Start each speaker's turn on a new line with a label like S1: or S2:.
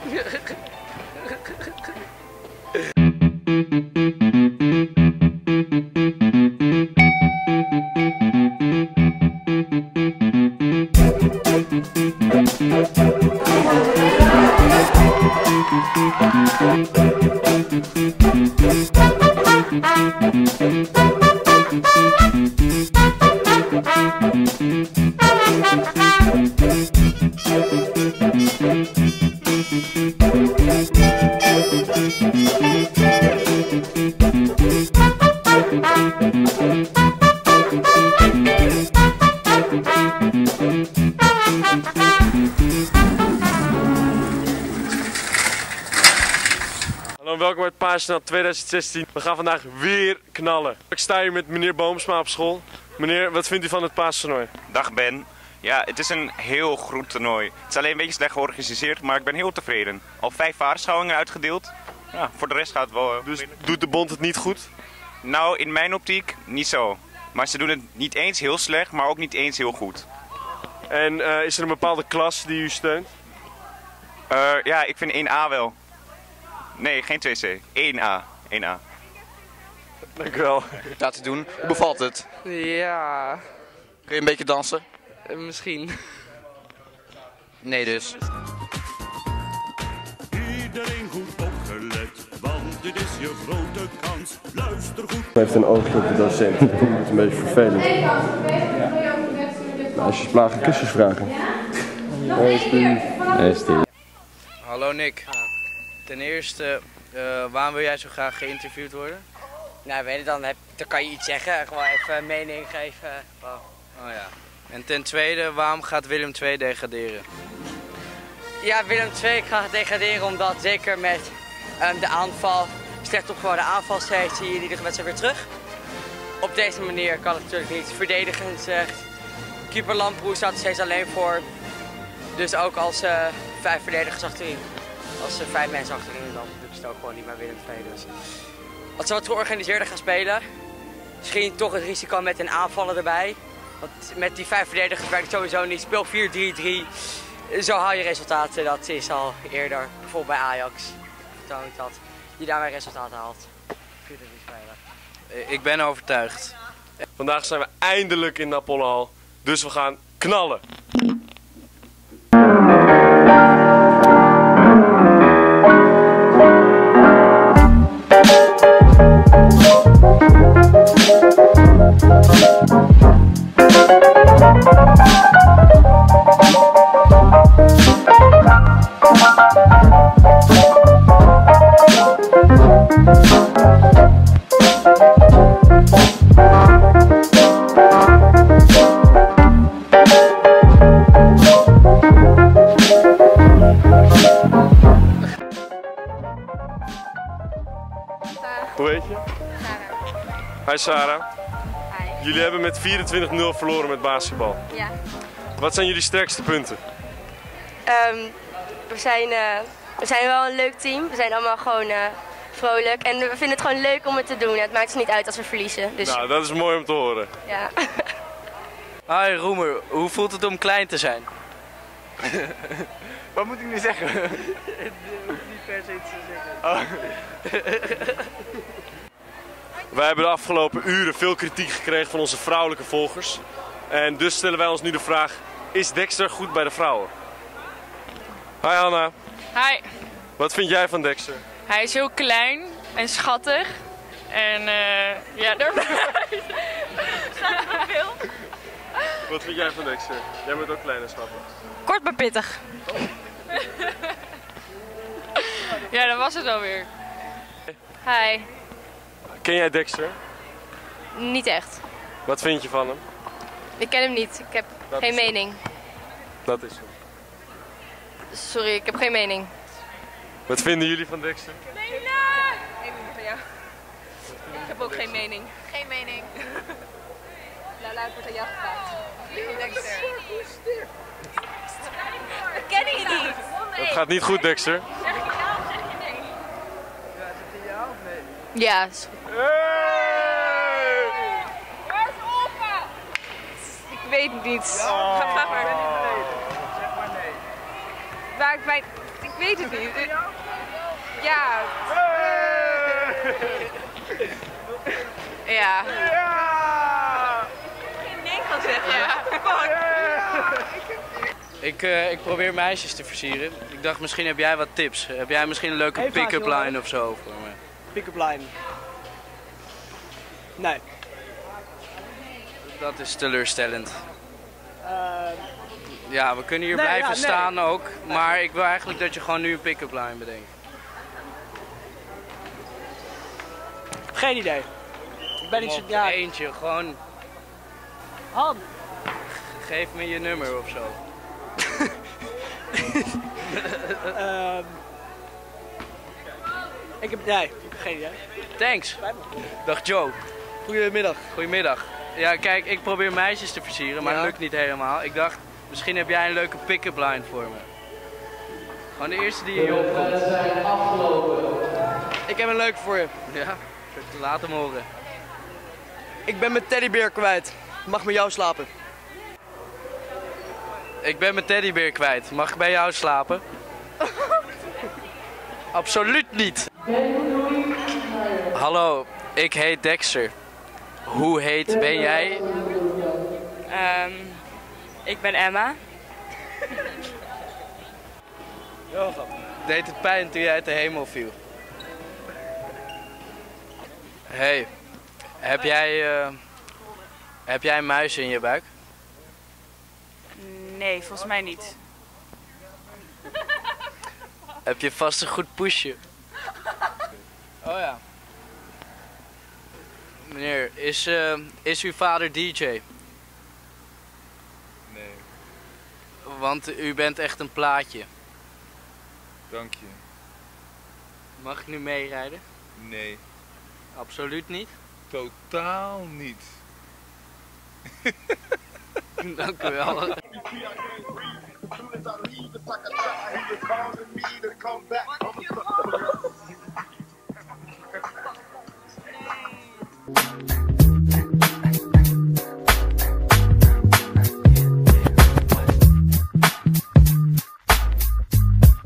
S1: Hallo, welkom bij het Paasjesnacht 2016. We gaan vandaag weer knallen. Ik sta hier met meneer Boomsma op school. Meneer, wat vindt u van het paastoernooi?
S2: Dag Ben. Ja, het is een heel goed toernooi. Het is alleen een beetje slecht georganiseerd, maar ik ben heel tevreden. Al 5 vaarschouwingen uitgedeeld. Ja, voor de rest gaat het wel.
S1: Dus doet de bond het niet goed?
S2: Nou, in mijn optiek niet zo. Maar ze doen het niet eens heel slecht, maar ook niet eens heel goed.
S1: En is er een bepaalde klas die u steunt?
S2: Ja, ik vind 1A wel. Nee, geen 2C. 1A. 1A.
S1: Dank u wel.
S3: Laten doen. Hoe bevalt het?
S4: Ja,
S3: Kun je een beetje dansen?
S4: misschien.
S3: Nee dus.
S5: Iedereen goed opgelet, want dit is je grote kans. Luister goed.
S1: Hij heeft een oogje op de docent. Dat is een beetje vervelend. Meisjes plagen kusjes vragen. Hey Steve.
S4: Hallo Nick. Ten eerste, waarom wil jij zo graag geïnterviewd worden?
S6: Nou, weet je, dan kan je iets zeggen, gewoon even een mening geven.
S4: Oh ja. En ten tweede, waarom gaat Willem II degraderen?
S6: Ja, Willem II gaat degraderen omdat zeker met de aanval, slecht opgebouwde aanvalstrijd, zie je iedere wedstrijd weer terug. Op deze manier kan het natuurlijk niet. Verdedigend zegt, keeper Lamproe staat er steeds alleen voor. Dus ook als 5 verdedigers achterin, als 5 mensen achterin, dan doet het ook gewoon niet meer Willem II. Dus. Als ze wat georganiseerder gaan spelen, misschien toch het risico met een aanvaller erbij. Want met die 5 verdedigers werkt het sowieso niet. Speel 4-3-3. Zo haal je resultaten. Dat is al eerder, bijvoorbeeld bij Ajax, getoond dat je daarmee resultaten haalt. 4-3 spelen.
S4: Ik ben overtuigd.
S1: Vandaag zijn we eindelijk in de Apollohal. Dus we gaan knallen. Hoe heet je?
S7: Sarah.
S1: Hi Sarah.
S7: Hi.
S1: Jullie hebben met 24-0 verloren met basketbal.
S7: Ja.
S1: Wat zijn jullie sterkste punten?
S7: We zijn wel een leuk team. We zijn allemaal gewoon vrolijk. En we vinden het gewoon leuk om het te doen. Het maakt ons niet uit als we verliezen. Dus
S1: Nou, dat is mooi om te horen.
S7: ja.
S4: Hi Roemer, hoe voelt het om klein te zijn?
S3: Wat moet ik nu zeggen?
S4: Niet per se iets te zeggen.
S1: Wij hebben de afgelopen uren veel kritiek gekregen van onze vrouwelijke volgers. En dus stellen wij ons nu de vraag, is Dexter goed bij de vrouwen? Hi Hanna,
S8: Hi,
S1: wat vind jij van Dexter?
S8: hij is heel klein en schattig. En ja, daar staat er veel.
S1: Wat vind jij van Dexter? Jij bent ook klein en schattig.
S8: Kort maar pittig. Ja, dat was het alweer.
S7: Hi.
S1: Ken jij Dexter?
S7: Niet echt.
S1: Wat vind je van hem?
S7: Ik ken hem niet. Ik heb geen mening.
S1: Dat is hem.
S7: Sorry, ik heb geen mening.
S1: Wat vinden jullie van Dexter?
S7: Geen mening van jou. Ik heb ook geen mening.
S8: Geen mening.
S7: Laat wordt aan jou gevraagd.
S8: Dexter.
S7: Ik ken je niet.
S1: Het gaat niet goed, Dexter.
S8: Zeg je ja of zeg je nee?
S7: Ja, is goed.
S8: Waar is opa?
S7: Ik weet het niet.
S8: Ga maar.
S9: waar ik bij... Ik weet het niet. Ja. Ja. Geen nee gaan zeggen. Ja.
S4: Ik probeer meisjes te versieren. Ik dacht, misschien heb jij wat tips. Heb jij misschien een leuke pick-up line of zo voor me?
S10: Pick-up line. Nee.
S4: Dat is teleurstellend. Ja, we kunnen hier blijven
S10: nee.
S4: staan ook. Maar ik wil eigenlijk dat je gewoon nu een pick-up line bedenkt.
S10: Geen idee. Ik ben niet zo... Ja.
S4: Eentje, gewoon...
S10: Han.
S4: Geef me je nummer of zo.
S10: Ik heb geen idee.
S4: Thanks. Dag Joe.
S10: Goedemiddag.
S4: Goedemiddag. Ja, kijk, ik probeer meisjes te versieren, maar het lukt niet helemaal. Ik dacht, misschien heb jij een leuke pick-up line voor me. Gewoon de eerste die in je opkomt.
S10: Ik heb een leuke voor je.
S4: Ja, laat hem horen.
S10: Ik ben mijn teddybeer kwijt. Mag met jou slapen?
S4: Ik ben mijn teddybeer kwijt. Mag ik bij jou slapen? Absoluut niet. Hallo, ik heet Dexter. Hoe heet ben jij?
S8: Ik ben Emma.
S4: Deed het pijn toen jij uit de hemel viel? Hey, heb jij een muis in je buik?
S8: Nee, volgens mij niet.
S4: Heb je vast een goed poesje? Oh ja. Meneer, is uw vader DJ?
S11: Nee.
S4: Want u bent echt een plaatje.
S11: Dank je.
S4: Mag ik nu meerijden?
S11: Nee.
S4: Absoluut niet?
S11: Totaal niet.
S4: Dank u wel.
S12: Come back.